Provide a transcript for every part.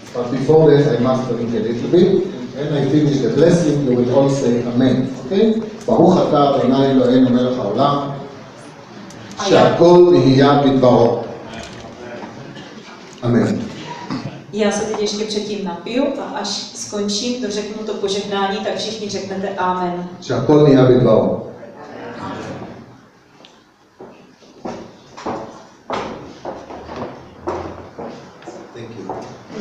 But before that, I must drink a little bit. When I finish the blessing, you will all say Amen. Okay? ברוך אתה אדוני אלוהינו מלך העולם, שהכל נהיה בדברו. Amen. Já se teď ještě předtím napiju a až skončím, dořeknu to požehnání, tak všichni řeknete Amen. שהכל נהיה בדברו. Thank you.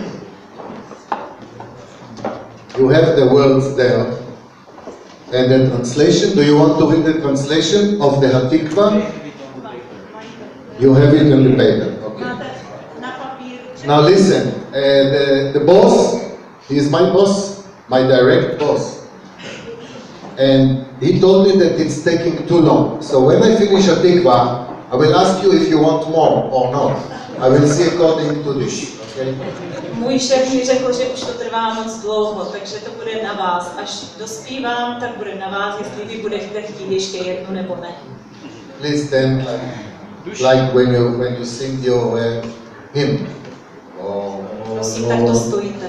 You have the words there. And the translation, do you want to read the translation of the HaTikva? You have it on the paper. Okay. Now listen, the boss, he is my boss, my direct boss. And he told me that it's taking too long. So when I finish HaTikva, I will ask you if you want more or not. I will see according to this. Okay? Můj šéf mi řekl, že už to trvá moc dlouho, takže to bude na vás. Až dospívám, tak bude na vás, jestli vy budete chtít ještě jednu nebo ne. Please stand like when you sing your hymn. Prosím, tak to stojíte.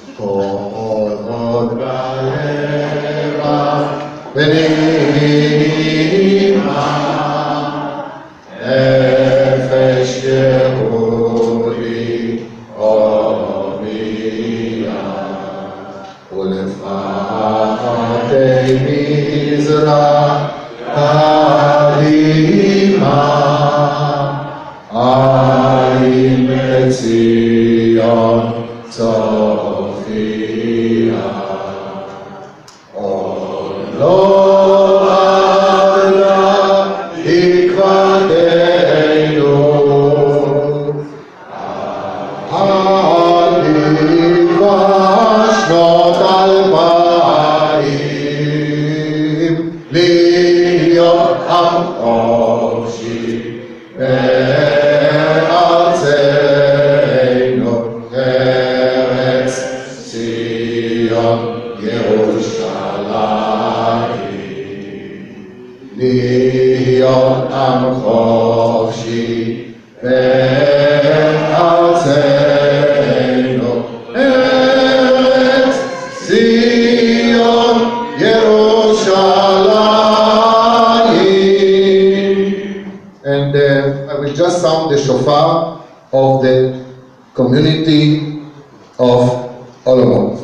Just sound the shofar of the community of Olomouc.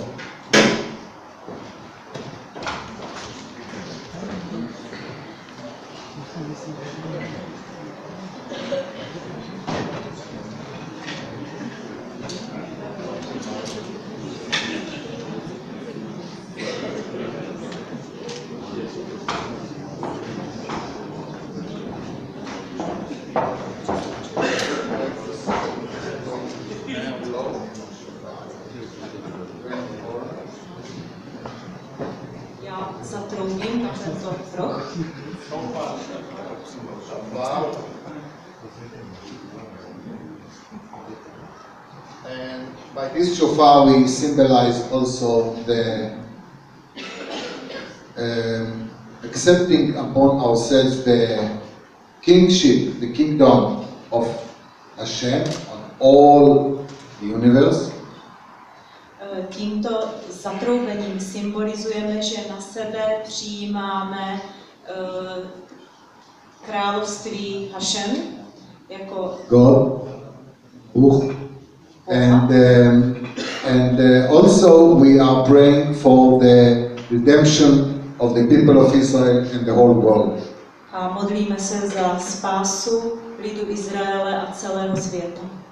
And by this shofar we symbolize also the accepting upon ourselves the kingship, the kingdom of Hashem on all the universe. Tímto zatroubením symbolizujeme, že na sebe přijímáme království Hashem jako God, and also we are praying for the redemption of the people of Israel and the whole world. A modlíme se za spásu lidu Izraele a celého světa.